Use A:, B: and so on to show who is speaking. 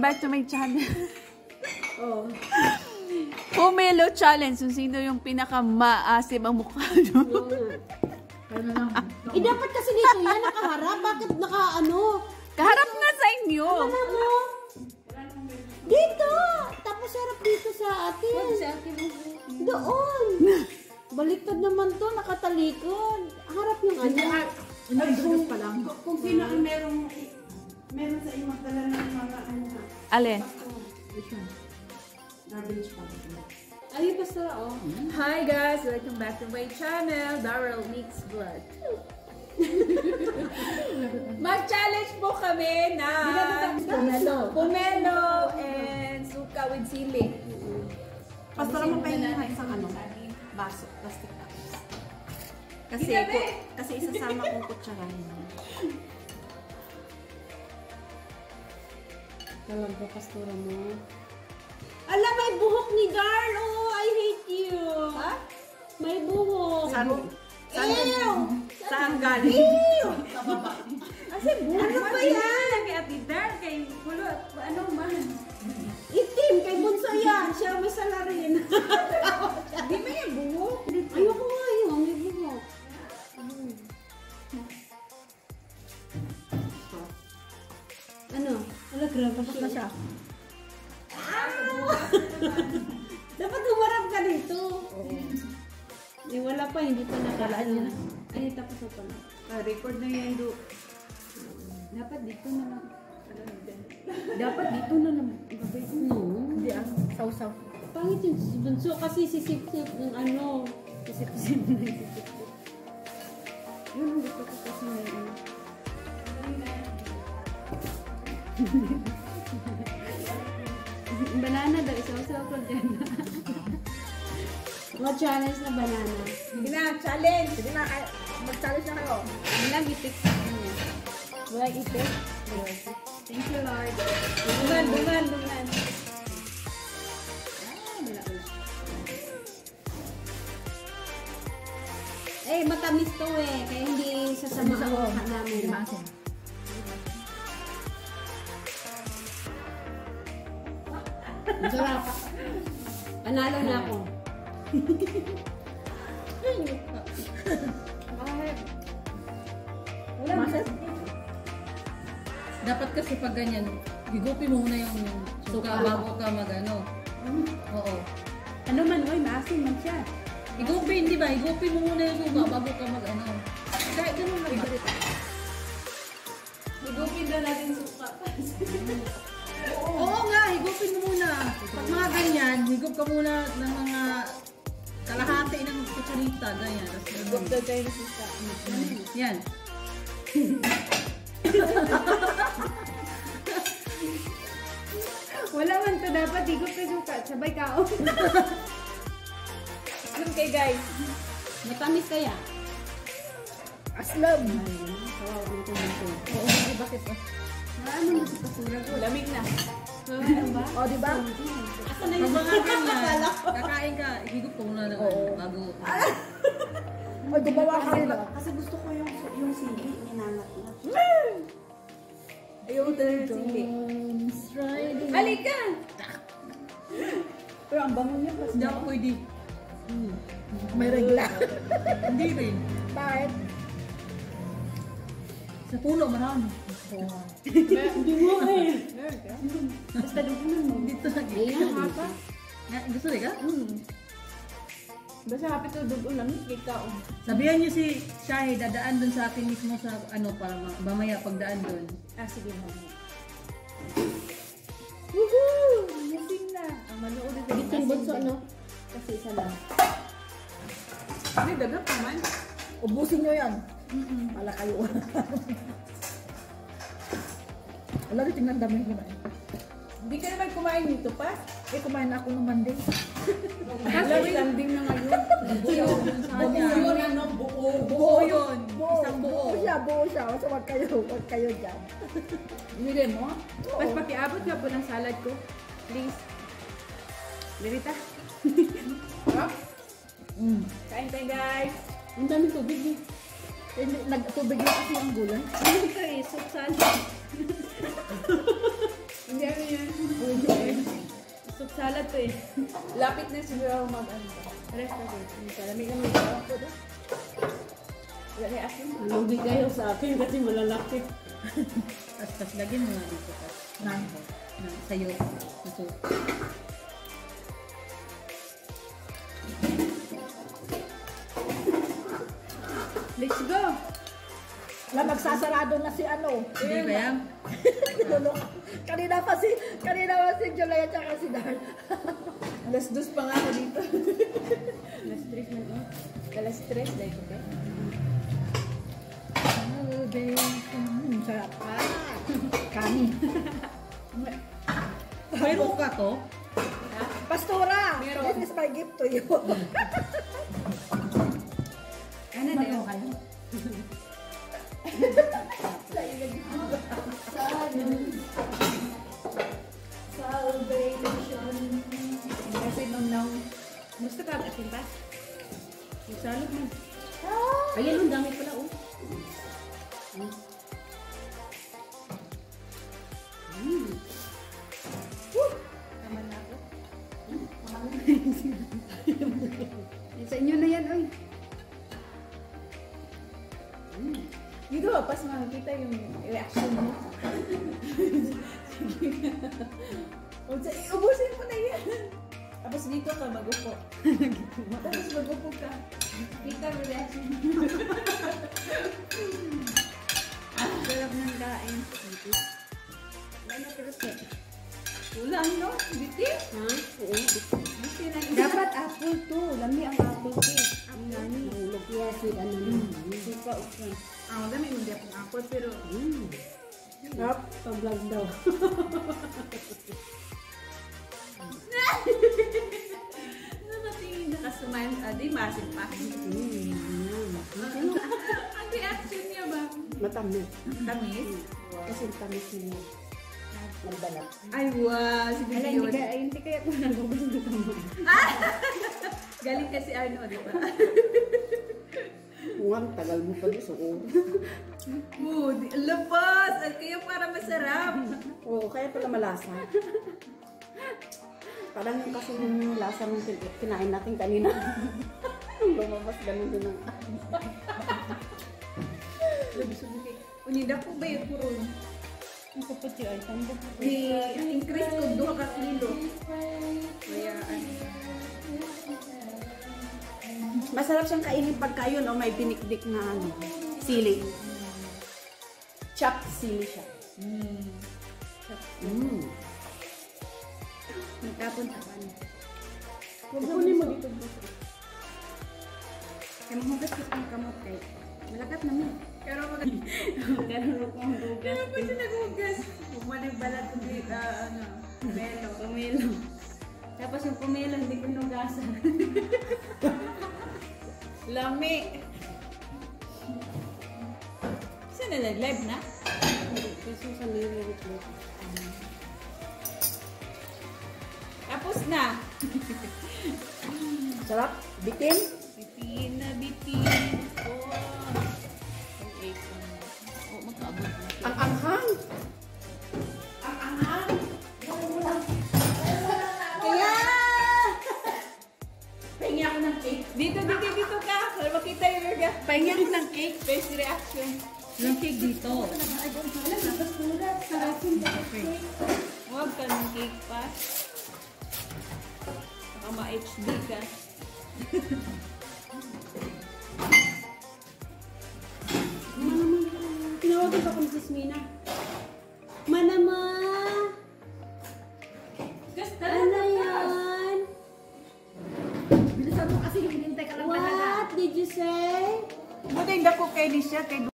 A: back to my channel.
B: Oh.
A: Pomelo challenge. Kung sino yung pinaka-maasim ang mukha nyo.
B: Dapat kasi dito yan, nakaharap. Bakit
A: Kaharap nga sa inyo.
B: Ano mo? Dito! Tapos harap dito sa atin. Doon. Baliktad naman to, nakatalikod. Harap yung
C: Inagdugas pa lang. Kung sino ang meron sa inyo magdala ng mga
A: Alin?
C: garbage pa.
B: Ay, basta
D: Hi guys! Welcome back to my channel, Daryl Mix Vlog. Mag-challenge po kami na pomelo and suka with sili.
C: Pastor mo pa yung isang baso, plastic cups. Kasi isasama kong kutsarahin.
B: Alam ko, pastora mo. Alam, may buhok ni Darl. Oh, I hate you. Ha? May buhok.
C: Saan galing?
B: Ew!
C: Kasi buhok.
B: Ano ba yan?
D: Kay Ate Dar, kay Kulot, ano man.
B: Itim, kay Bunso yan. Siya may salarin.
D: Di ba yung buhok?
B: Ayoko nga yun, may buhok. Ano? Wala, grabe siya. Dapat humarap ka dito. Eh, wala pa, hindi pa nakalaan. Ay, tapos na pala.
D: Record na yan, do.
B: Dapat dito na lang.
D: Dapat dito na lang.
B: No.
D: Hindi sausaw.
B: Pangit yung si Bunso kasi sisip-sip ng sisip-sip na sisip-sip. Yun, hindi ko kasi may banana daw, isaw-saw ko dyan. Mag-challenge na banana.
D: Sige na, challenge! Sige na, mag-challenge na kayo.
B: Walang ipik sa kanya.
D: Walang ipik?
B: Thank you, Lord.
D: Dungan.
B: Eh, matamis to kaya hindi sasama ang mukha namin. Sarap. Panalo na ako.
E: Dapat kasi pag ganyan, higupin mo muna yung suka bago ka mag-ano. Oo.
B: Ano man, maasim man siya.
E: Higupin, di ba? Higupin mo muna yung suka bago ka mag-ano. Kahit ganun lang ba?
D: Higupin na natin suka.
E: Oo nga, higupin mo muna. Pag mga ganyan, higup ka muna ng mga kalahati ng kutsarita, ganyan.
D: Higup daw tayo na suka.
E: Yan.
B: Wala man to dapat, higup ka suka. Sabay kao.
D: Anong kay guys?
B: Matamis kaya?
E: Aslab.
B: Kawawa mo ito dito.
E: Oo, bakit ba?
B: Ano na sa kasura ko?
D: Lamig na.
E: O, di ba?
B: Asa na
E: Pag
B: yung
E: mga ganyan, kakain ka, higup ka muna ng bago.
C: Ay, gumawa ka rin. Kasi gusto ko yung sili, ninangat na.
D: Ayaw tayo ng sili. Halika!
C: Pero ang bango niya.
E: Hindi ako pwede. May regla. Hindi rin.
C: Bakit?
E: Sa puno, marami.
C: Hindi mo
B: basta dugunan mo.
E: Dito lagi.
B: Ayan, hapa.
E: Gusto rin ka?
D: Basta hapit to dugo lang. Ikaw.
E: Sabihan niyo si Shahi, dadaan dun sa akin mismo sa ano, para mamaya pagdaan dun.
D: Sige mo.
B: Woohoo! Lasing na.
D: Ang manood ito.
B: Dito yung bunso, no? Kasi isa lang.
D: Hindi, dagat naman.
C: Ubusin nyo yan. Pala kayo. Wala rin tingnan dami ko na.
D: Hindi ka naman kumain nito pa.
C: Eh, kumain ako naman din.
D: Landing na ngayon.
E: Buo yun. Isang buo.
C: Buo siya. So, wag kayo dyan.
D: Bili mo? Mas pakiabot ka po ng salad ko. Please. Lirita. Kain tayo guys.
B: Ang daming tubig eh.
C: Nagtubig na kasi ang gulay.
B: Ano ka eh? Soup salad.
D: Hindi ano yan. salad to eh.
A: Lapit na siguro ako mag-ano.
D: Rest ako. Malamig ang may tawag ko doon. Wala na asin.
B: Lugi kayo sa akin kasi malalaki.
E: Tapos lagyan mo nga dito. Nango. Sa'yo. Ito.
D: Let's go!
E: Wala, magsasarado na si ano. Hindi ba yan? kanina pa si Julia at saka si Dar.
A: Alas 2 pa nga ako dito.
D: Alas 3 man oh. Alas 3 dahil ko ba?
E: Sarap pa. Kani. Mayroon ka to? Pastora!
A: Meron.
E: This is my gift to you.
D: Ano na yun?
A: Kasi nung
D: Gusto ka asin pa? Yung salad mo.
B: Ayan, ang dami pala, oh.
D: Tama na ako. Sa inyo na yan, oy.
A: dito pas makikita yung reaction mo. Ubusin mo na yan. Tapos dito ka magupo. Tapos magupo ka. Kita mo reaction mo.
D: Sarap ng kain.
A: Ano pero set? Ulan, no? Biti?
B: Ha? Oo.
A: Biti na.
D: Dapat apple to. Lami ang apple to. Ang nani.
B: Mahulog yan si ano naman.
D: Supa ukran. Ah, dami hindi akong apple pero
B: Sarap. Pag-vlog daw.
A: Nakatingin nakasumay. Di masin pa. Ang reaction niya ba?
B: Matamis.
A: Tamis?
B: Kasi tamis niya. Magbalat.
A: Ay, wow. Si
D: ala,
A: Bibi yun.
D: hindi kaya ko nagubos ng tama.
A: Galing kasi ano, di ba?
B: Ang tagal mo pa doon sa ulo.
A: Mood. Labas! At kaya para masarap.
B: Oo, kaya pala malasa. Parang yung kasi yung lasa ng kinain natin kanina. Lumabas ganun din ang
A: Unida po ba yung puron?
D: Ang kapatid ay tanda po.
A: I-increase ko 2 ka kilo. Kaya ano.
B: masarap siyang kainin pagka yun, no? May pinikdik na ano, sili. Chopped sili siya.
D: Nagtapon sa pan.
B: Kukunin mo dito.
D: Kaya mahugas ko ang kamot kay. Malakat naman.
A: Pero mag...
D: Ganun ko ang hugas.
A: Ano ba siya naghugas? Bumanang balat hindi, ano, melo.
D: Pumelo. Tapos yung pumelo, hindi ko nugasan.
A: Lami. Saan na nag-live na?
B: Kasi sa nililip mo.
A: Tapos na.
B: Sarap? Bitin?
A: Bitin na bitin. Oh. Ang egg. Oh, magkaabot na.
B: Ang anghang!
A: Kaya!
B: Pahingi ako ng cake.
A: Dito ka. Para makita yung mga
B: Pahingi ako ng cake.
A: face reaction.
E: Yung cake dito.
A: Huwag ka ng cake pa. Baka ma-HD ka.
B: Tinawagan pa ko ni Sis Mina. Manama! Ano yan?
E: Bilisan mo kasi hinintay ka lang talaga.
B: What did you say?
A: Buti hindi ako kay Lisha. Kay